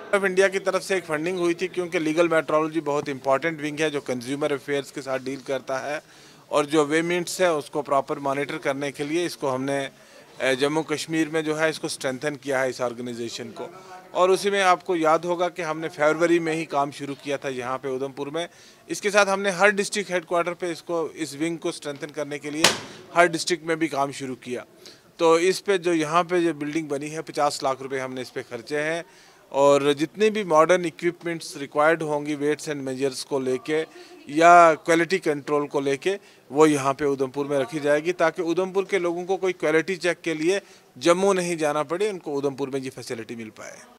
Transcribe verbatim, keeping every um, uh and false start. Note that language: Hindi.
ऑफ इंडिया की तरफ से एक फंडिंग हुई थी, क्योंकि लीगल मेट्रोलॉजी बहुत इंपॉर्टेंट विंग है जो कंज्यूमर अफेयर्स के साथ डील करता है, और जो वे मिनट्स है उसको प्रॉपर मॉनिटर करने के लिए इसको हमने जम्मू कश्मीर में जो है इसको स्ट्रेंथन किया है, इस ऑर्गेनाइजेशन को। और उसी में आपको याद होगा कि हमने फरवरी में ही काम शुरू किया था यहाँ पे उधमपुर में। इसके साथ हमने हर डिस्ट्रिक्ट हेडक्वार्टर पे इसको इस विंग को स्ट्रेंथन करने के लिए हर डिस्ट्रिक्ट में भी काम शुरू किया। तो इस पे जो यहाँ पे जो बिल्डिंग बनी है पचास लाख रुपए हमने इस पे खर्चे हैं, और जितनी भी मॉडर्न इक्विपमेंट्स रिक्वायर्ड होंगी वेट्स एंड मेजर्स को लेके या क्वालिटी कंट्रोल को लेके, वो यहाँ पे उधमपुर में रखी जाएगी, ताकि उधमपुर के लोगों को कोई क्वालिटी चेक के लिए जम्मू नहीं जाना पड़े, उनको उधमपुर में ये फैसिलिटी मिल पाए।